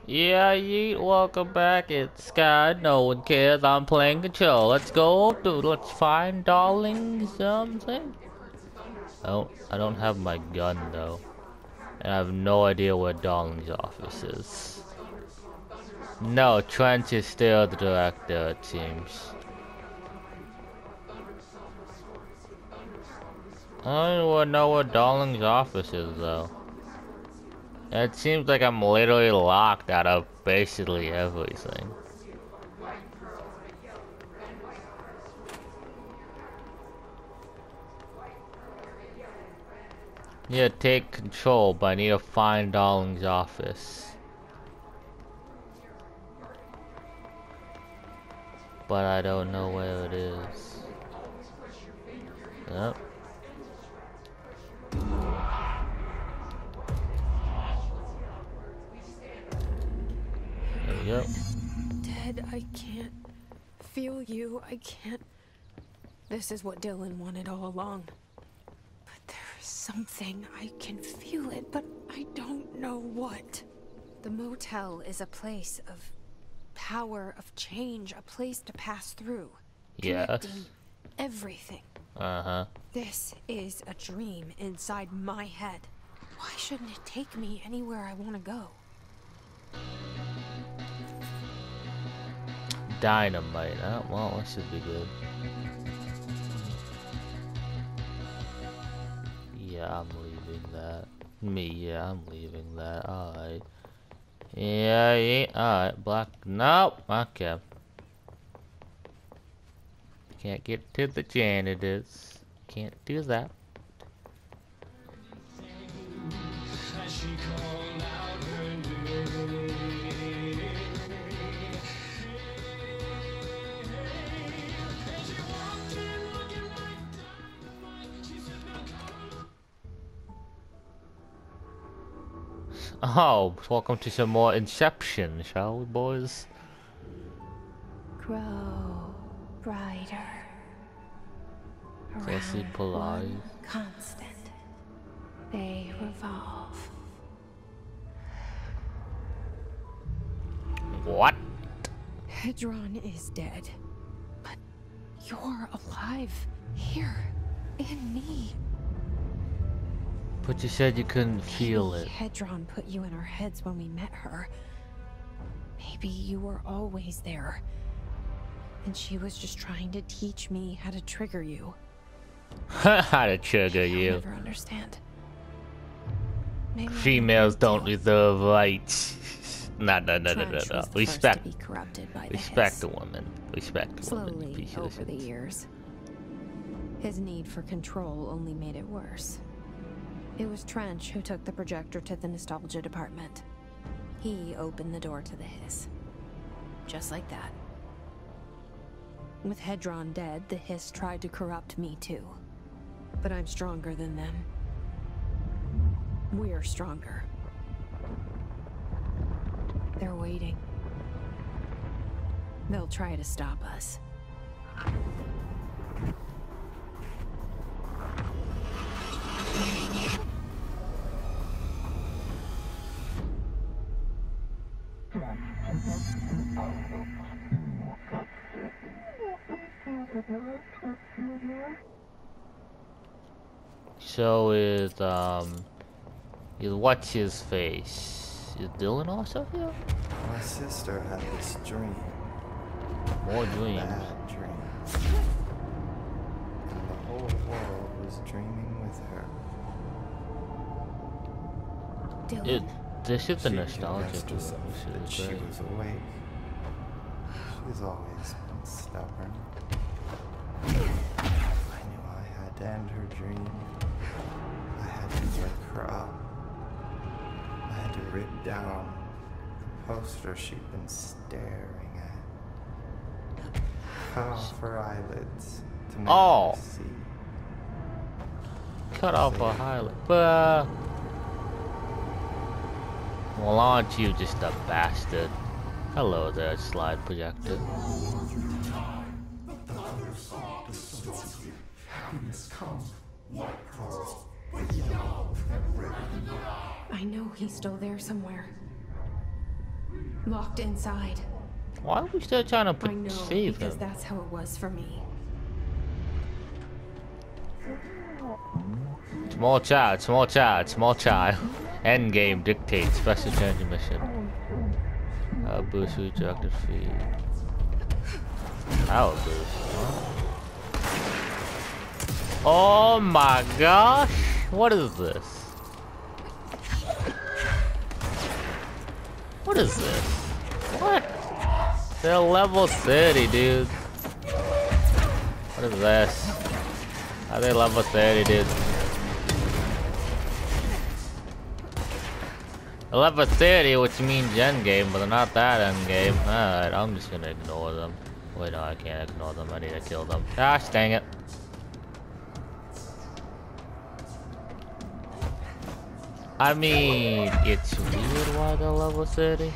Yeah, yeet, welcome back. It's Sky. No one cares. I'm playing control. Let's go, dude. Let's find darling something. Oh, I don't have my gun though. And I have no idea where Darling's office is. No, Trench is still the director, it seems. I don't even know where Darling's office is though. It seems like I'm literally locked out of basically everything. Yeah, take control, but I need to find Darling's office. But I don't know where it is. Yep. There we go. Ted, I can't feel you. I can't. This is what Dylan wanted all along. But there's something. I can feel it, but I don't know what. The motel is a place of power, of change, a place to pass through. Yes. Connecting everything. Uh-huh. This is a dream inside my head. Why shouldn't it take me anywhere I want to go? Dynamite. Oh, well, that should be good. Yeah, I'm leaving that. Yeah, I'm leaving that. Alright. Yeah. Alright, black. Nope. Okay. Can't get to the janitors. Can't do that. Oh, welcome to some more Inception, shall we, boys? Grow brighter. Jesse Around Polari. one constant. They revolve. What? Hedron is dead. But you're alive. Here. In me. But you said you couldn't feel it. Hedron put you in our heads when we met her. Maybe you were always there. And she was just trying to teach me how to trigger you. How to trigger you. I'll never understand. Maybe Females don't deserve rights. No. Respect. Respect the woman. Respect the woman. Slowly, over the years, his need for control only made it worse. It was Trench who took the projector to the nostalgia department. He opened the door to the hiss. Just like that. With Hedron dead, the hiss tried to corrupt me too. But I'm stronger than them. We're stronger. They're waiting. They'll try to stop us. So is what's his face? Is Dylan also here? My sister had this dream. More dreams. Bad dream. And the whole world was dreaming with her. Dylan. This is the She nostalgia convinced herself that she was awake. She's always been stubborn. I knew I had to end her dream. I had to wake her up. I had to rip down the poster she'd been staring at. Cut off her eyelids to make her see. Cut off her eyelid. Well, aren't you just a bastard? Hello there, slide projector. I know he's still there somewhere. locked inside. Why are we still trying to I know, save because him? that's how it was for me. Small child, small child, small child. End game dictates special transmission. Boost redirected feed. Power boost. Oh my gosh! What is this? What is this? What? They're level 30, dude. What is this? Are they level 30, dude? They're level 30, which means end game, but they're not that end game. Alright, I'm just gonna ignore them. Wait, no, I can't ignore them. I need to kill them. Gosh, dang it. I mean, it's weird why they're level 30.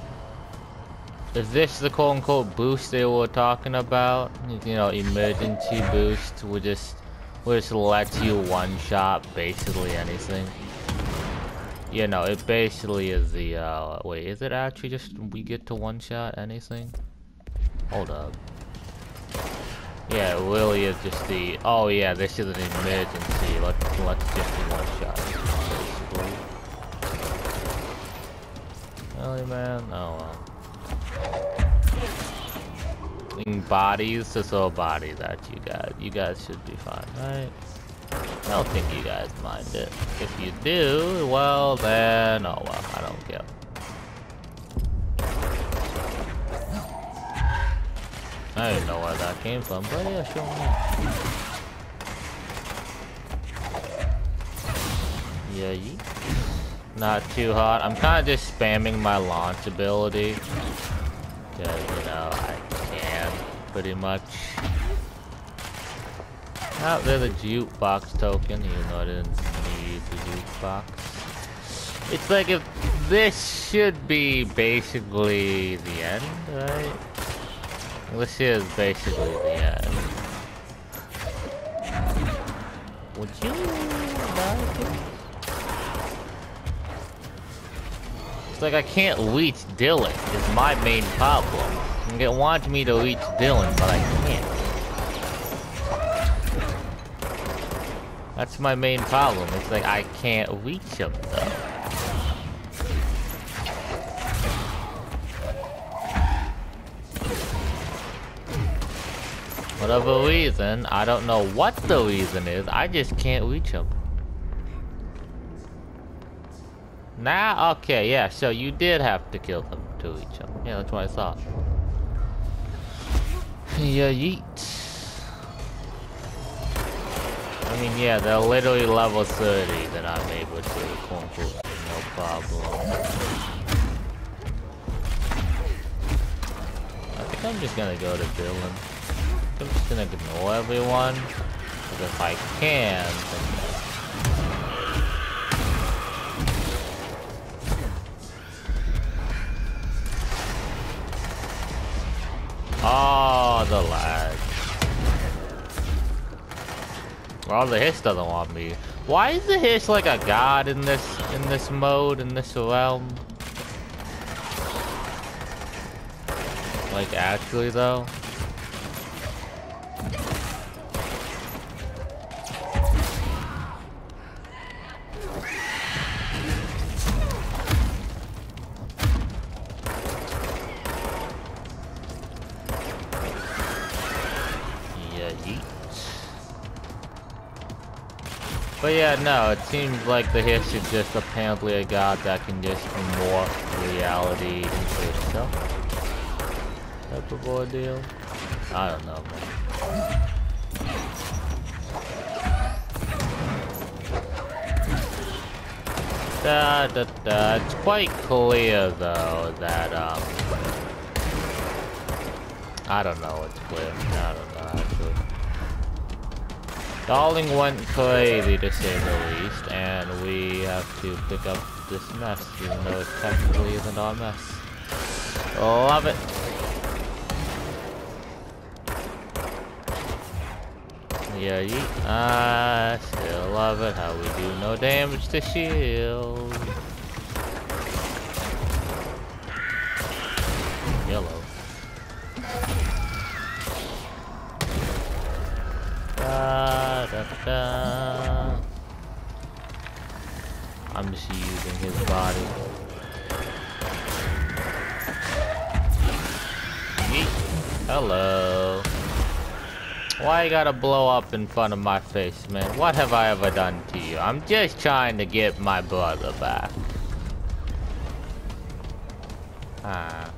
Is this the quote-unquote boost they were talking about? You know, emergency boost, we just lets you one-shot basically anything. You know, it basically is the, wait, is it actually just we get to one-shot anything? Hold up. Yeah, it really is just the, oh yeah, this is an emergency, let's just do one-shot. Really, man? Oh well. Bodies to throw bodies at you guys. You guys should be fine, right? I don't think you guys mind it. If you do, well then, oh well, I don't care. I don't know where that came from, but yeah, sure enough. Yeah, yeet. Not too hot. I'm kind of just spamming my launch ability. Because, you know, I can, pretty much. Oh, there's a jukebox token, even though I didn't need the jukebox. It's like if this should be basically the end, right? This is basically the end. Would you like it? It's like I can't reach Dylan. It's my main problem. It wants me to reach Dylan, but I can't. That's my main problem. It's like I can't reach him though. Whatever reason, I don't know what the reason is, I just can't reach him. Nah, okay, yeah, so you did have to kill him to reach him. Yeah, that's what I thought. Yeah, yeet. I mean, yeah, they're literally level 30 that I'm able to, quote unquote, no problem. I think I'm just gonna go to Dylan. I'm just gonna ignore everyone, because if I can, then oh, the lag. Well, the hiss doesn't want me. Why is the hiss like a god in this mode, in this realm? Like, actually, though? But yeah, no, it seems like the hiss is just apparently a god that can just morph reality into itself. Type of ordeal. I don't know, man. It's quite clear though that I don't know what's clear. I don't know actually. Darling went crazy to say the least, and we have to pick up this mess, even though it technically isn't our mess. Love it. Yeah, I still love it how we do no damage to shield. Yellow. Da, da, da. I'm just using his body. Yeet. Hello. Why you gotta blow up in front of my face, man? What have I ever done to you? I'm just trying to get my brother back. Ah.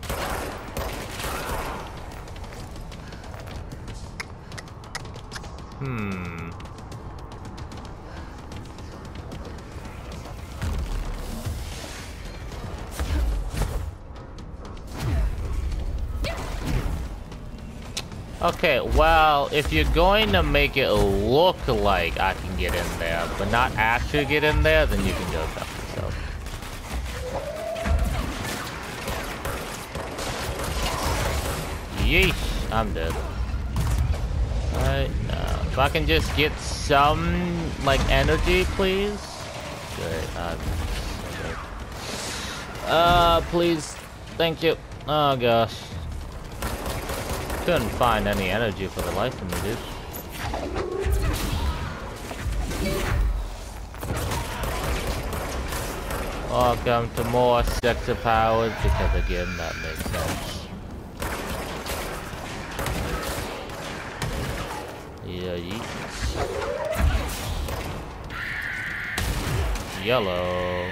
Okay, well, if you're going to make it look like I can get in there, but not actually get in there, then you can go stuff yourself. Yeesh, I'm dead. Alright, now, if I can just get some, like, energy, please. Great, okay. Please. Thank you. Oh, gosh. Couldn't find any energy for the life of me, dude. Welcome to more sector powers, because again, that makes sense. Yeah, yellow.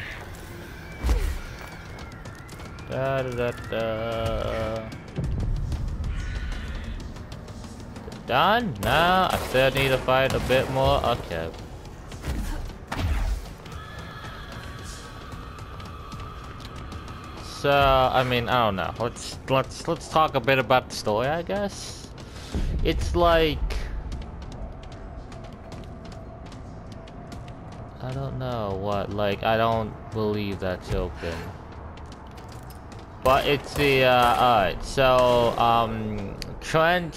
Da da da da. Done? No, I still need to fight a bit more. Okay. So, I mean, I don't know. Let's talk a bit about the story, I guess. It's like, I don't know what, like, I don't believe that's open. But it's the, alright, so, Trench.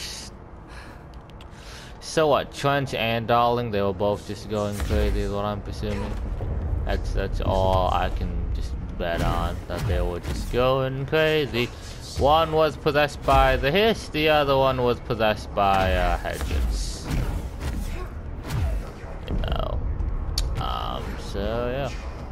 So what, Trench and Darling, they were both just going crazy is what I'm presuming. That's all I can just bet on, that they were just going crazy. One was possessed by the Hiss, the other one was possessed by Hedges. You know. So yeah.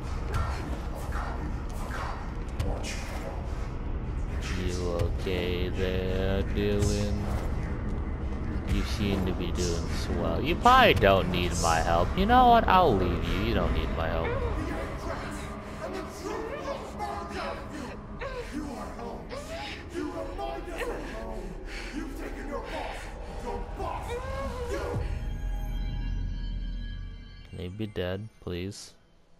You okay there, doing? You seem to be doing swell. You probably don't need my help. You know what? I'll leave you. You don't need my help. Can they be dead, please?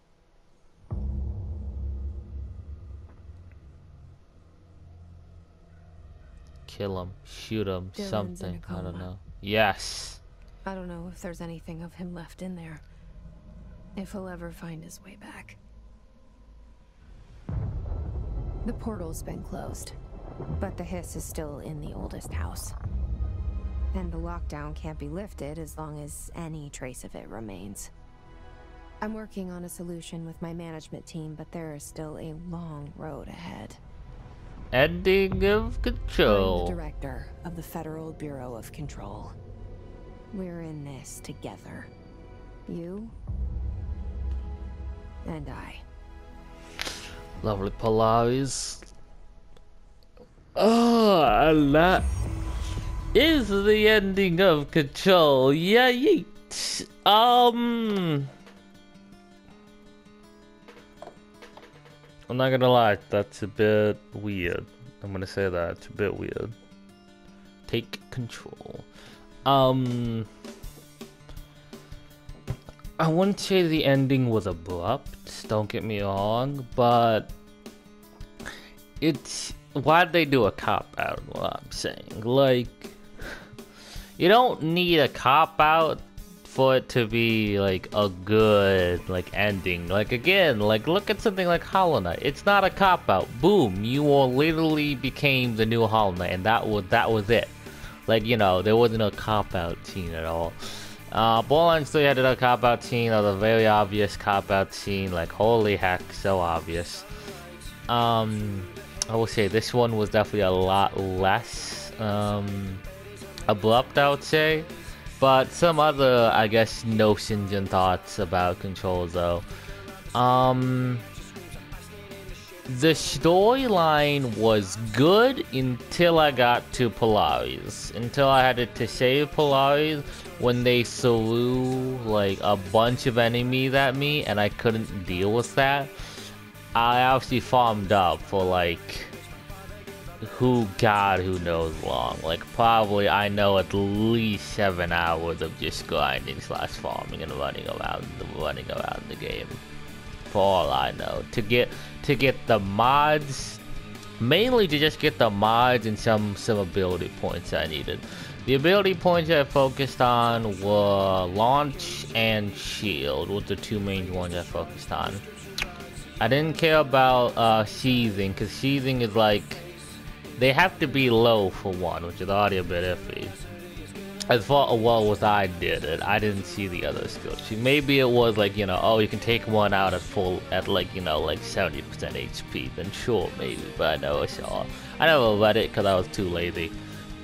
Kill him, shoot him, Dylan's something. in a I don't coma. know. Yes. I don't know if there's anything of him left in there. If he'll ever find his way back. The portal's been closed, but the Hiss is still in the oldest house. And the lockdown can't be lifted as long as any trace of it remains. I'm working on a solution with my management team, but there is still a long road ahead. Ending of control. I'm the director of the Federal Bureau of Control. We're in this together. You and I. Lovely Polaris. Oh, and that is the ending of Control. Yeah, yeet. I'm not gonna lie, that's a bit weird. I'm gonna say that, it's a bit weird. Take control. I wouldn't say the ending was abrupt, don't get me wrong, but it's, why'd they do a cop-out, what I'm saying? Like, you don't need a cop-out for it to be like a good like ending. Like again, like look at something like Hollow Knight. It's not a cop out. Boom, you all literally became the new Hollow Knight, and that was it. Like, you know, there wasn't a cop out scene at all. Borderlands 3 had a cop out scene, or the very obvious cop out scene. Like holy heck, so obvious. I will say this one was definitely a lot less abrupt, I would say. But some other, I guess, notions and thoughts about Control, though. The storyline was good until I got to Polaris. Until I had to save Polaris when they threw like a bunch of enemies at me and I couldn't deal with that. I actually farmed up for like who knows long. Like probably I know at least 7 hours of just grinding / farming and running around the game. For all I know, to get the mods, mainly to just get the mods and some ability points I needed. The ability points I focused on were launch and shield, were the two main ones I focused on. I didn't care about seething, because seething is like, they have to be low for one, which is already a bit iffy. As far as I did it, I didn't see the other skills. Maybe it was like, you know, oh, you can take one out at like, you know, like 70% HP, then sure, maybe, but I never saw. I never read it because I was too lazy.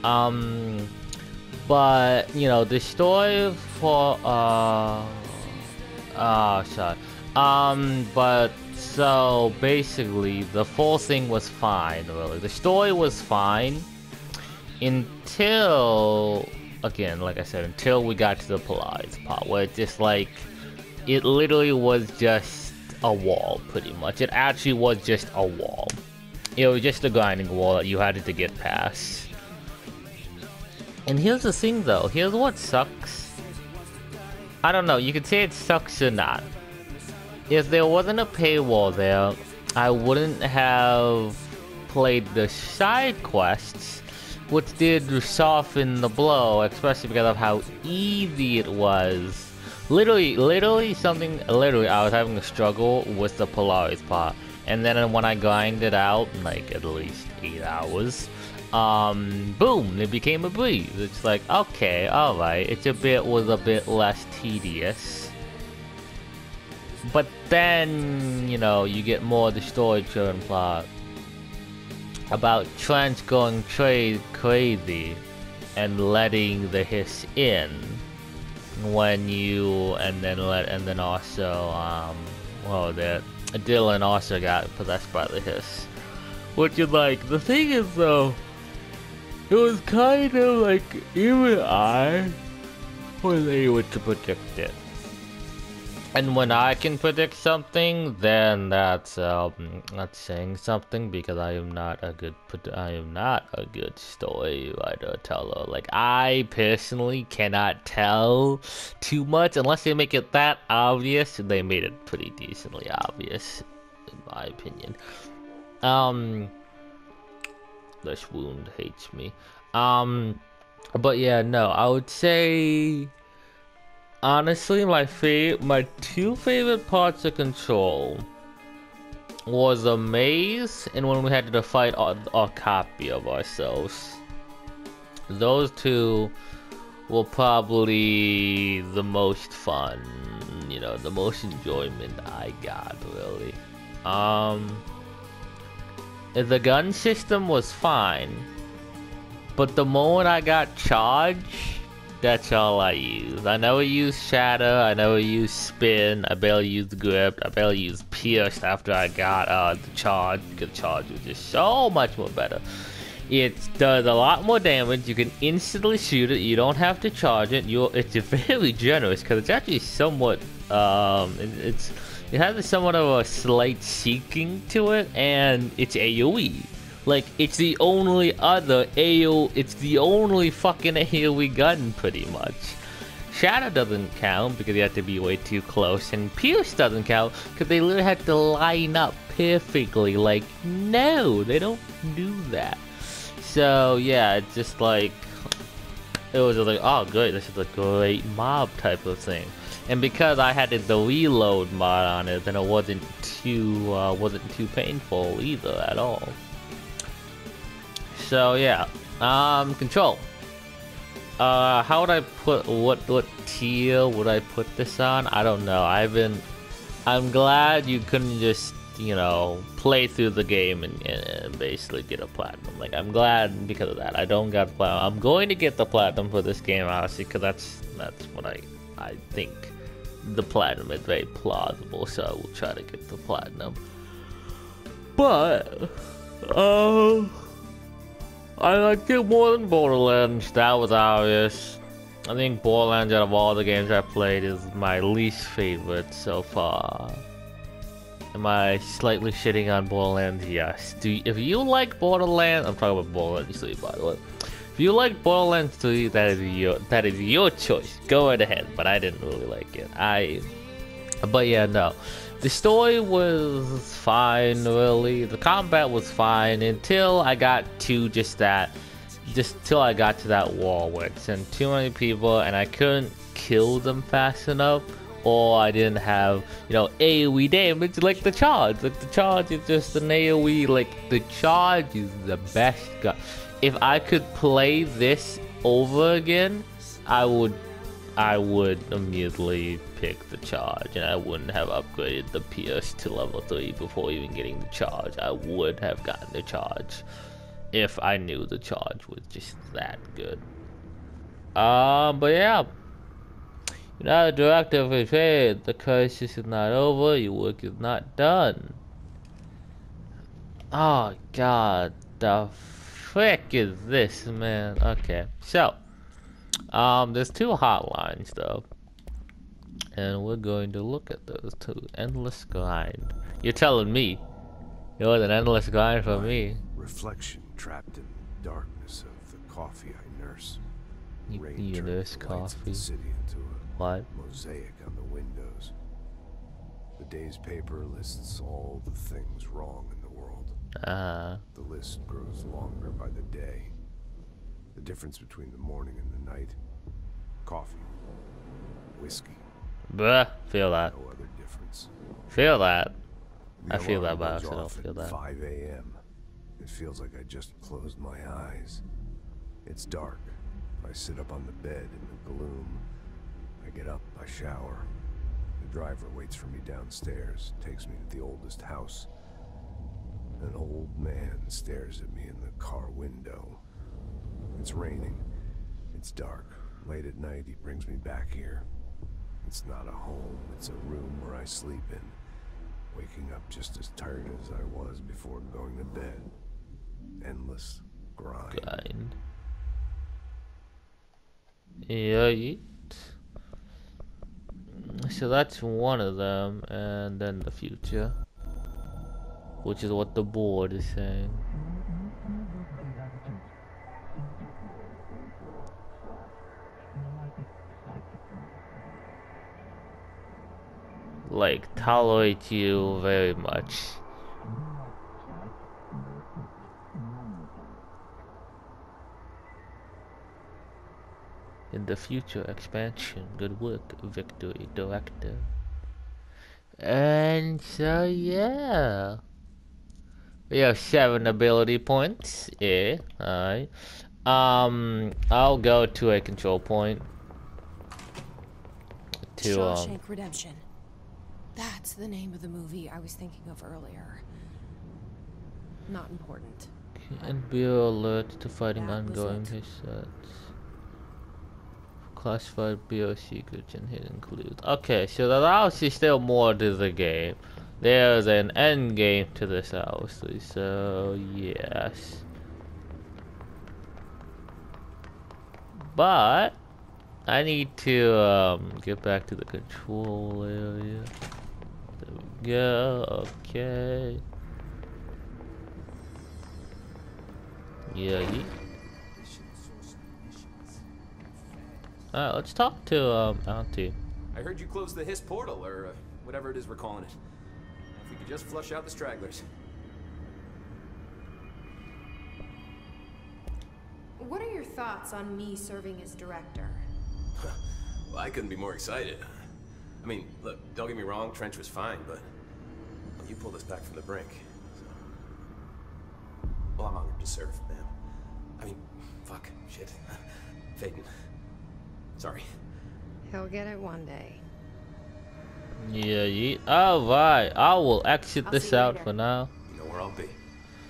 But, you know, the story for, sorry. But, so, basically, the full thing was fine, really. The story was fine until, again, like I said, until we got to the Polaris part, where it just, like, it literally was just a wall, pretty much. It actually was just a wall. It was just a grinding wall that you had to get past. And here's the thing, though. Here's what sucks. I don't know, you could say it sucks or not. If there wasn't a paywall there, I wouldn't have played the side quests, which did soften the blow, especially because of how easy it was. Literally, I was having a struggle with the Polaris part, and then when I grinded out, like at least 8 hours, boom, it became a breeze. It's like, okay, alright, was a bit less tedious. But then, you know, you get more of the story driven plot about Trench going crazy and letting the hiss in when you, and then also, well, that Dylan also got possessed by the hiss. Which is like, the thing is though, it was kind of like, even I was able to predict it. And when I can predict something, then that's not saying something, because I am not a good story writer or teller. Like, I personally cannot tell too much unless they make it that obvious, and they made it pretty decently obvious, in my opinion. This wound hates me. But yeah, no, I would say, honestly, my two favorite parts of Control was a maze and when we had to fight a copy of ourselves. Those two were probably the most fun, you know, the most enjoyment I got, really. The gun system was fine, but the moment I got charged, that's all I used. I never used Shatter, I never used Spin, I barely used Grip, I barely used Pierce after I got the charge, because charge was just so much more better. It does a lot more damage, you can instantly shoot it, you don't have to charge it, it's very generous, because it's actually somewhat, it has somewhat of a slight seeking to it, and it's AoE. Like, it's the only it's the only fucking AoE gun, pretty much. Shadow doesn't count, because you have to be way too close, and Pierce doesn't count, because they literally have to line up perfectly. Like, no, they don't do that. So, yeah, it's just like, it was like, oh, great, this is a great mob type of thing. And because I had the reload mod on it, then it wasn't too painful either at all. So yeah, Control. How would I put, what tier would I put this on? I don't know. I'm glad you couldn't just you know, play through the game and basically get a platinum. Like, I'm glad because of that. I don't got platinum. I'm going to get the platinum for this game, honestly, because that's what I think. The platinum is very plausible, so I will try to get the platinum. But I liked it more than Borderlands. That was obvious. I think Borderlands, out of all the games I played, is my least favorite so far. Am I slightly shitting on Borderlands? Yes. If you like Borderlands, I'm talking about Borderlands 3, by the way. If you like Borderlands 3, that is your choice. Go right ahead. But I didn't really like it. But yeah, no. The story was fine, really. The combat was fine until I got to till I got to that wall where it sent too many people and I couldn't kill them fast enough, or I didn't have, you know, AoE damage like the charge. Like the charge is just an AoE. Like the charge is the best gun. If I could play this over again, I would immediately pick the charge, and I wouldn't have upgraded the Pierce to level 3 before even getting the charge. I would have gotten the charge if I knew the charge was just that good. But yeah. You're not a director of a trade. The crisis is not over. Your work is not done. Oh god, the frick is this, man? Okay, so there's 2 hotlines though, and we're going to look at those 2. Endless grind. You're telling me it was an endless grind for me? Reflection trapped in the darkness of the coffee I nurse. You nurse coffee. City into a what? mosaic on the windows. The day's paper lists all the things wrong in the world. The list grows longer by the day. The difference between the morning and the night: coffee, whiskey. Bruh, feel that. No other difference. Feel that. The I feel that, alarm but I goes also don't off feel at that. 5 a.m. It feels like I just closed my eyes. It's dark. I sit up on the bed in the gloom. I get up, I shower. The driver waits for me downstairs, takes me to the oldest house. An old man stares at me in the car window. It's raining. It's dark. Late at night, he brings me back here. It's not a home, it's a room where I sleep in. Waking up just as tired as I was before going to bed. Endless grind. Yeah. So that's one of them, and then the future, which is what the board is saying. Like, tolerate you very much. In the future expansion, good work, victory, director. And so yeah, we have 7 ability points. Yeah, alright. I'll go to a control point to Shawshank Redemption. That's the name of the movie I was thinking of earlier. Not important. and be alert to fighting That was ongoing it. research. Classified bio secrets and hidden clues. Okay, so there's obviously still more to the game. There's an end game to this, obviously. So yes, but I need to get back to the control area. There we go. Okay. Yeah. Alright, let's talk to Auntie. I heard you closed the Hiss portal, or whatever it is we're calling it. If we could just flush out the stragglers. What are your thoughts on me serving as director? Well, I couldn't be more excited. I mean, look, don't get me wrong, Trench was fine, but you pulled us back from the brink. So. Well, I'm honored to serve, ma'am. I mean, fuck, shit. Phaeton. Sorry. He'll get it one day. Yeah, alright, I will exit I'll this see you out later. for now. You know where I'll be.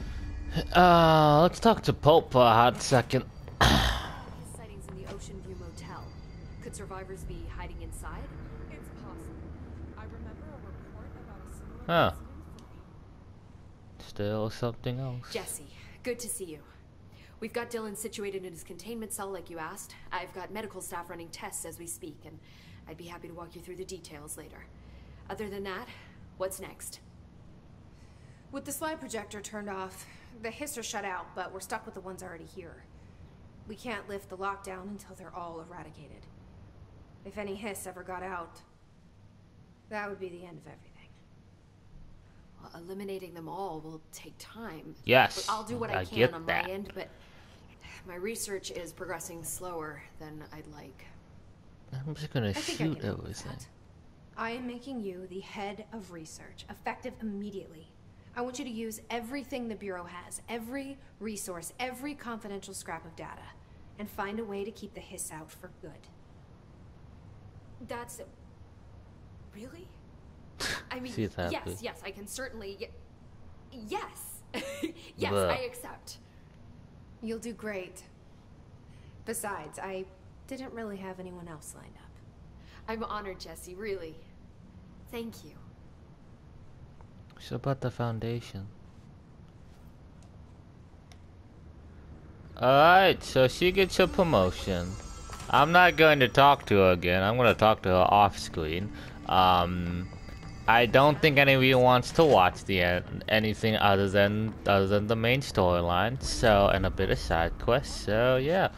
Let's talk to Pope for a hot second. His sightings in the Ocean View Motel. Could survivors be hiding inside? It's possible. I remember a report about a similar Huh. incident from Still something else. Jesse, good to see you. We've got Dylan situated in his containment cell like you asked. I've got medical staff running tests as we speak, and I'd be happy to walk you through the details later. Other than that, what's next? With the slide projector turned off, the hiss are shut out, but we're stuck with the ones already here. We can't lift the lockdown until they're all eradicated. If any hiss ever got out, that would be the end of everything. Well, eliminating them all will take time. Yes, I'll do what I can get on that. my end, but my research is progressing slower than I'd like. I'm just gonna I think I shoot can help with everything. that. I am making you the head of research, effective immediately. I want you to use everything the Bureau has, every resource, every confidential scrap of data, and find a way to keep the hiss out for good. That's... Really? I mean, She's happy. yes, I can certainly... Yes! Yes, Bruh. I accept. You'll do great. Besides, I didn't really have anyone else lined up. I'm honored, Jesse, really. Thank you. It's about the foundation. Alright, so she gets a promotion. I'm not going to talk to her again. I'm going to talk to her off screen. I don't think any of you wants to watch anything other than the main storyline. So, and a bit of side quests. So yeah.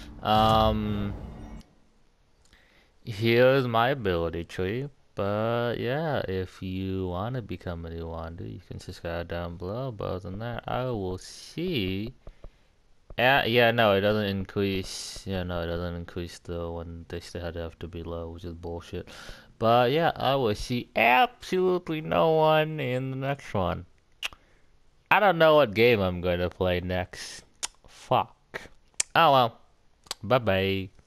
Here's my ability tree. But yeah, if you want to become a new Wanda, you can subscribe down below. But other than that, I will see. Yeah, no, it doesn't increase. Yeah, no, it doesn't increase the one they still have to be low, which is bullshit. But yeah, I will see absolutely no one in the next one. I don't know what game I'm going to play next. Fuck. Oh well. Bye bye.